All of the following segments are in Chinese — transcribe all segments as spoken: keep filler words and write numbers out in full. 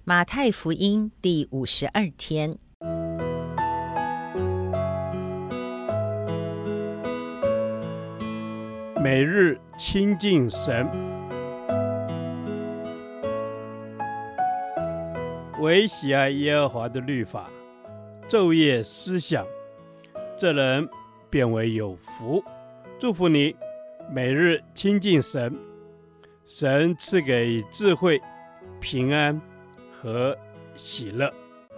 马太福音第五十二天， 每日亲近神，唯喜爱耶和华的律法，昼夜思想，这人便为有福。祝福你，每日亲近神，神赐给智慧、平安和喜乐。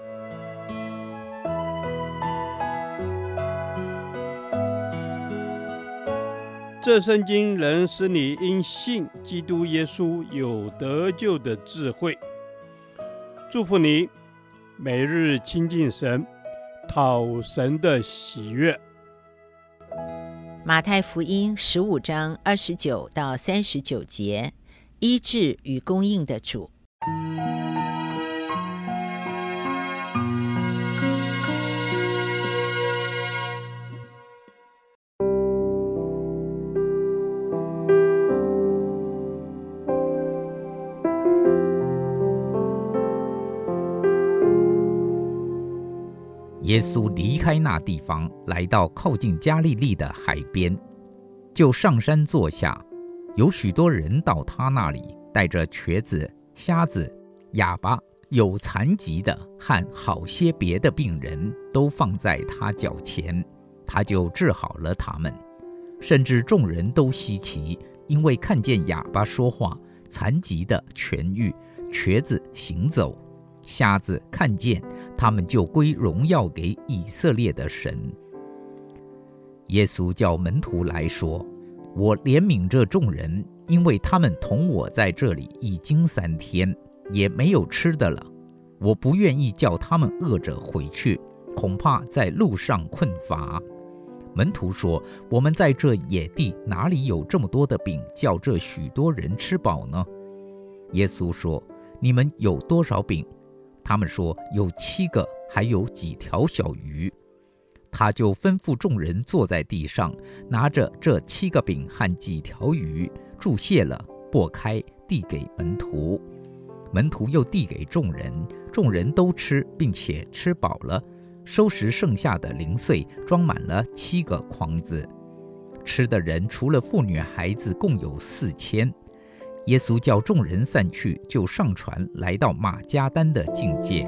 这圣经能使你因信基督耶稣有得救的智慧。祝福你，每日亲近神，讨神的喜悦。 马太福音十五章二十九到三十九节，医治与供应的主。 耶稣离开那地方，来到靠近加利利的海边，就上山坐下。有许多人到他那里，带着瘸子、瞎子、哑巴、有残疾的和好些别的病人，都放在他脚前，他就治好了他们。甚至众人都稀奇，因为看见哑巴说话，残疾的痊愈，瘸子行走，瞎子看见，他们就归荣耀给以色列的神。耶稣叫门徒来说，我怜悯这众人，因为他们同我在这里已经三天，也没有吃的了。我不愿意叫他们饿着回去，恐怕在路上困乏。门徒说，我们在这野地哪里有这么多的饼，叫这许多人吃饱呢？耶稣说，你们有多少饼？他们说，有七个，还有几条小鱼。他就吩咐众人坐在地上，拿着这七个饼和几条鱼，注谢了，擘开，递给门徒。门徒又递给众人，众人都吃，并且吃饱了，收拾剩下的零碎，装满了七个筐子。吃的人除了妇女孩子，共有四千。耶稣叫众人散去，就上船来到马加丹的境界。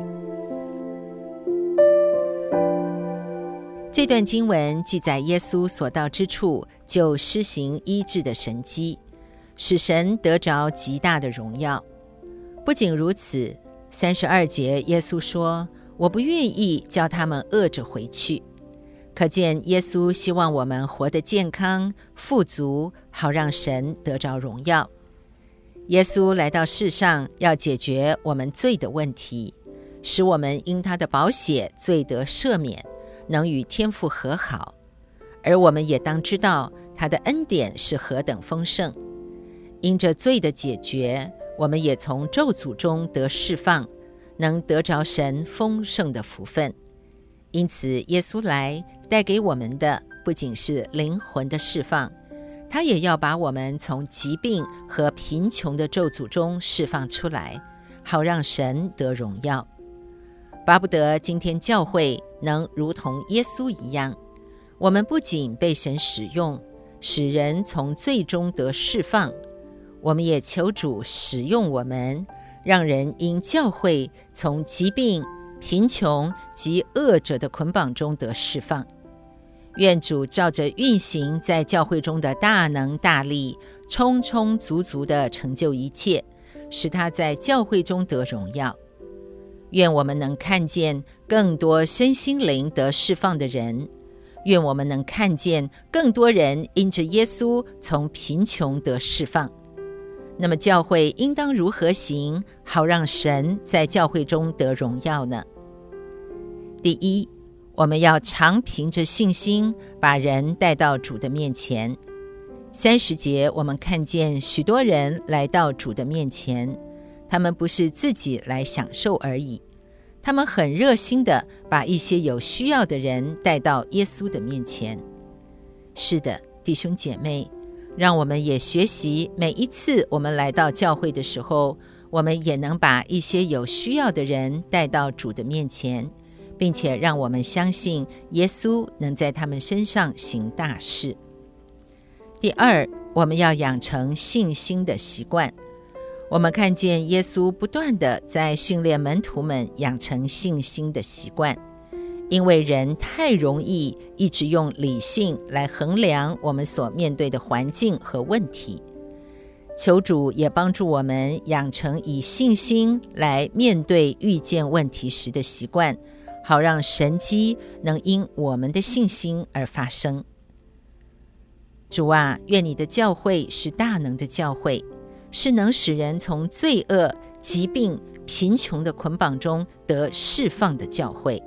这段经文记载耶稣所到之处就施行医治的神迹，使神得着极大的荣耀。不仅如此，三十二节耶稣说，我不愿意叫他们饿着回去。可见耶稣希望我们活得健康富足，好让神得着荣耀。耶稣来到世上，要解决我们罪的问题，使我们因他的宝血罪得赦免，能与天父和好。而我们也当知道他的恩典是何等丰盛。因着罪的解决，我们也从咒诅中得释放，能得着神丰盛的福分。因此耶稣来带给我们的不仅是灵魂的释放，他也要把我们从疾病和贫穷的咒诅中释放出来，好让神得荣耀。巴不得今天教会能如同耶稣一样，我们不仅被神使用，使人从罪中得释放，我们也求主使用我们，让人因教会从疾病、贫穷及恶者的捆绑中得释放。愿主照着运行在教会中的大能大力，充充足足地成就一切，使他在教会中得荣耀。愿我们能看见更多身心灵得释放的人，愿我们能看见更多人因着耶稣从贫穷得释放。那么教会应当如何行，好让神在教会中得荣耀呢？第一，我们要常凭着信心把人带到主的面前。三十节我们看见许多人来到主的面前，他们不是自己来享受而已，他们很热心地把一些有需要的人带到耶稣的面前。是的，弟兄姐妹，让我们也学习，每一次我们来到教会的时候， 我们也能把一些有需要的人带到主的面前，并且让我们相信耶稣能在他们身上行大事。第二，我们要养成信心的习惯。我们看见耶稣不断地在训练门徒们养成信心的习惯，因为人太容易一直用理性来衡量我们所面对的环境和问题。求主也帮助我们养成以信心来面对遇见问题时的习惯，好让神迹能因我们的信心而发生。主啊，愿你的教会是大能的教会，是能使人从罪恶、疾病、贫穷的捆绑中得释放的教会。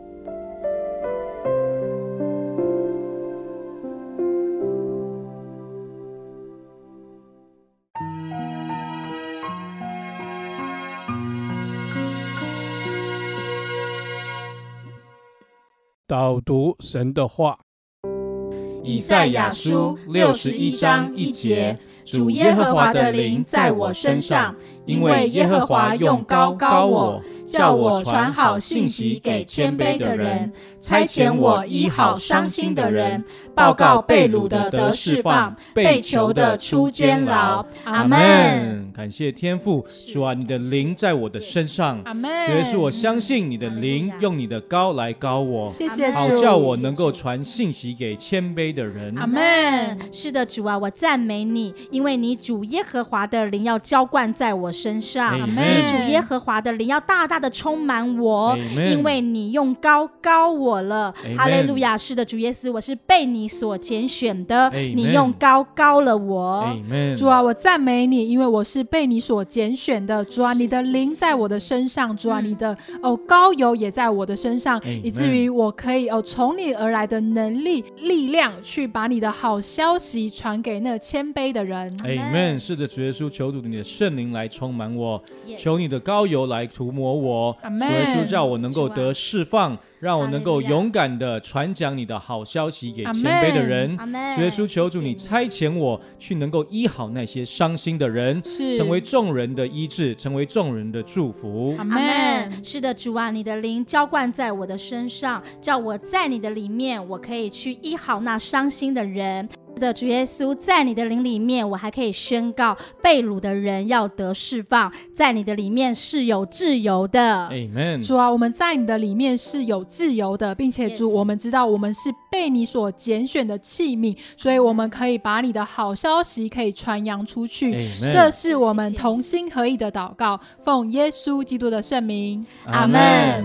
导读神的话。 以赛亚书六十一章一节，主耶和华的灵在我身上，因为耶和华用膏膏我，叫我传好信息给谦卑的人，差遣我医好伤心的人，报告被掳的得释放，被囚的出监牢。阿们。 感谢天父，主啊，你的灵在我的身上。 阿们。 主耶稣，我相信你的灵用你的膏来膏我， 谢谢主， 好叫我能够传信息给谦卑的人。 阿们。是的，主啊，我赞美你，因为你主耶和华的灵要浇灌在我身上，你主耶和华的灵要大大的充满我，因为你用膏膏我了。哈利路亚。是的，主耶稣，我是被你所拣选的，你用膏膏了我。 主啊，我赞美你，因为我是被你所拣选的。主啊，你的灵在我的身上，主啊，你的哦膏油也在我的身上，以至于我可以哦从你而来的能力力量去把你的好消息传给那谦卑的人。 Amen。 是的，主耶稣，求主你的圣灵来充满我， yes. 求你的膏油来涂抹我， Amen。 主耶稣，叫我能够得释放，让我能够勇敢的传讲你的好消息给谦卑的人。主耶稣，求主你差遣我去能够医好那些伤心的人，成为众人的医治，成为众人的祝福。 阿们。是的，主啊，你的灵浇灌在我的身上，叫我在你的里面，我可以去医好那伤心的人。是的，主耶稣，在你的灵里面，我还可以宣告被掳的人要得释放，在你的里面是有自由的。 Amen。 主啊，我们在你的里面是有自由的，并且主， yes. 我们知道我们是被你所拣选的器皿，所以我们可以把你的好消息可以传扬出去。 Amen。 这是我们同心合意的祷告，奉耶稣基督的圣名， 阿们。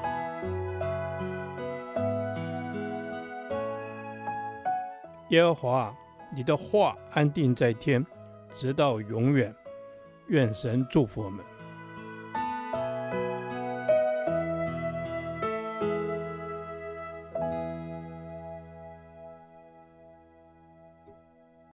耶和华，你的话安定在天，直到永远。愿神祝福我们。